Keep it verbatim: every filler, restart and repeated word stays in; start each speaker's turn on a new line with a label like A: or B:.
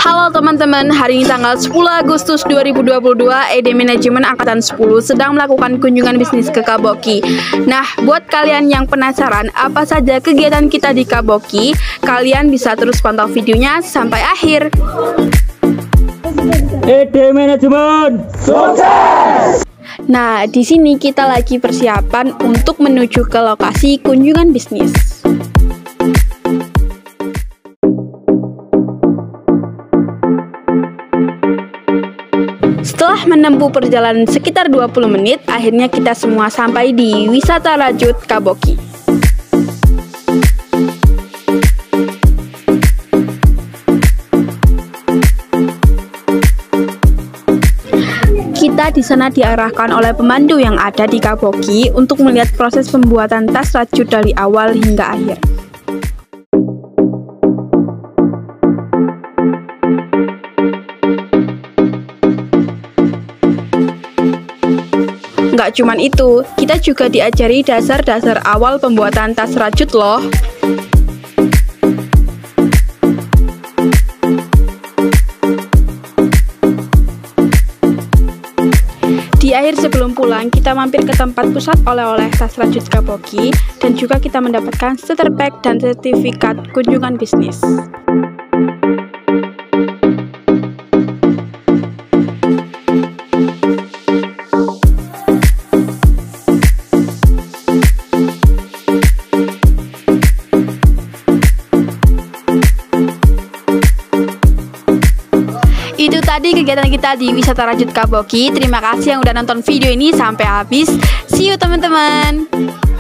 A: Halo teman-teman, hari ini tanggal sepuluh Agustus dua ribu dua puluh dua, E D Manajemen Angkatan sepuluh sedang melakukan kunjungan bisnis ke Kaboki. Nah, buat kalian yang penasaran apa saja kegiatan kita di Kaboki, kalian bisa terus pantau videonya sampai akhir.
B: E D Manajemen sukses!
A: Nah, di sini kita lagi persiapan untuk menuju ke lokasi kunjungan bisnis. Setelah menempuh perjalanan sekitar dua puluh menit, akhirnya kita semua sampai di Wisata Rajut Kaboki. Kita di sana diarahkan oleh pemandu yang ada di Kaboki untuk melihat proses pembuatan tas rajut dari awal hingga akhir. Nggak cuman itu, kita juga diajari dasar-dasar awal pembuatan tas rajut loh. Di akhir sebelum pulang, kita mampir ke tempat pusat oleh-oleh tas rajut Kaboki dan juga kita mendapatkan starter pack dan sertifikat kunjungan bisnis. Itu tadi kegiatan kita di Wisata Rajut Kaboki. Terima kasih yang udah nonton video ini sampai habis. See you teman-teman.